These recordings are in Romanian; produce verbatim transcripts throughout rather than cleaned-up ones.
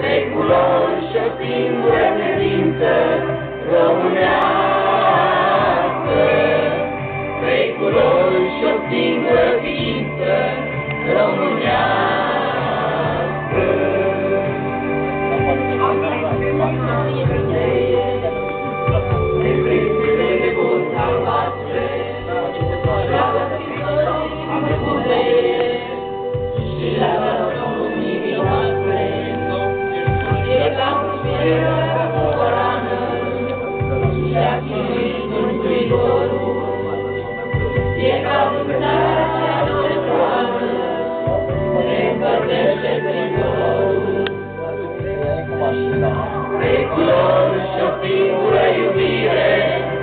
trei culori și o singură credință românească. Trei culori și o singură ființă românească. Reflexele de bun albastre și la lumii noastre e ca sfera corană și a chinuit Mântuitorul, e ca vânarea de toamnă, ne încălzește tricolorul. Trei culori și o singură iubire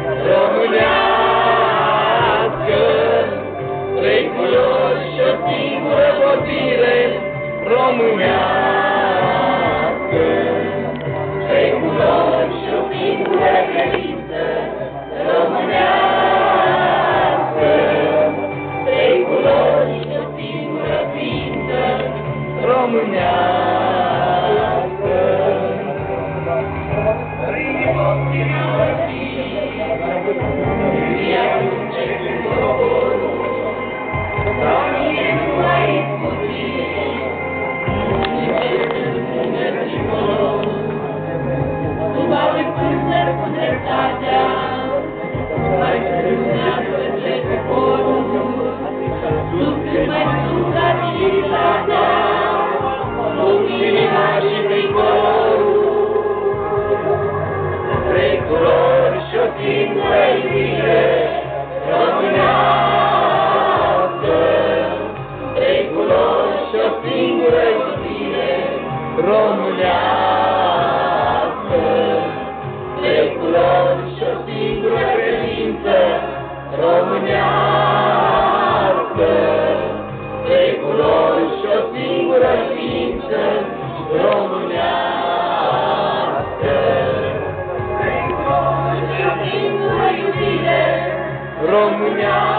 românească. Trei culori și o singură vorbire românească. Trei culori și o singură credință românească. Trei culori și o singură ființă românească. Trei culori și o singură iubire românească. Trei culori și o singură iubire românească. Trei culori și o singură credință românească. Trei culori și o singură ființă românească. Trei culori și o singură iubire românească.